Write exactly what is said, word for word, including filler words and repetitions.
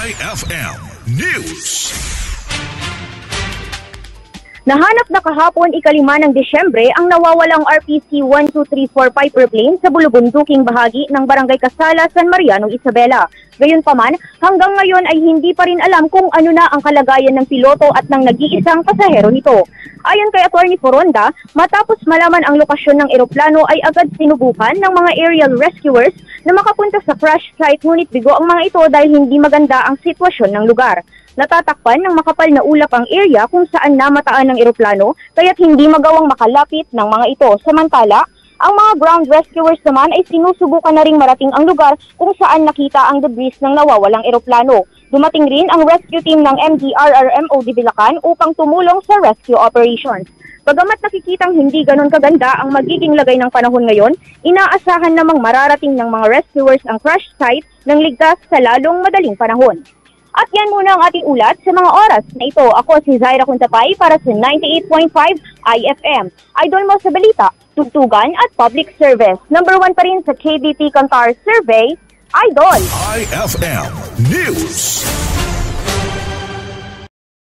I F M News. Nahanap na kahapon ikalima ng Disyembre ang nawawalang R P C one two three four Piper plane sa bulubunduking bahagi ng Barangay Casala, San Mariano, Isabela. Gayunpaman, hanggang ngayon ay hindi pa rin alam kung ano na ang kalagayan ng piloto at ng nag-iisang pasahero nito. Ayon kay Attorney Foronda, matapos malaman ang lokasyon ng eroplano ay agad sinubukan ng mga aerial rescuers na makapunta sa crash site, ngunit bigo ang mga ito dahil hindi maganda ang sitwasyon ng lugar. Natatakpan ng makapal na ulap ang area kung saan namataan ng eroplano, kaya't hindi magawang makalapit ng mga ito. Samantala, ang mga ground rescuers naman ay sinusubukan na ring marating ang lugar kung saan nakita ang debris ng nawawalang eroplano. Dumating rin ang rescue team ng M D R R M O de Bulacan upang tumulong sa rescue operations. Bagamat nakikitang hindi ganon kaganda ang magiging lagay ng panahon ngayon, inaasahan namang mararating ng mga rescuers ang crash site ng ligtas sa lalong madaling panahon. At yan muna ang ating ulat sa mga oras na ito. Ako si Zaira Kuntapay para sa ninety-eight point five I F M. Idol mo sa balita, tugtugan at public service. Number one pa rin sa K B P Kantar Survey, Idol. I F M News.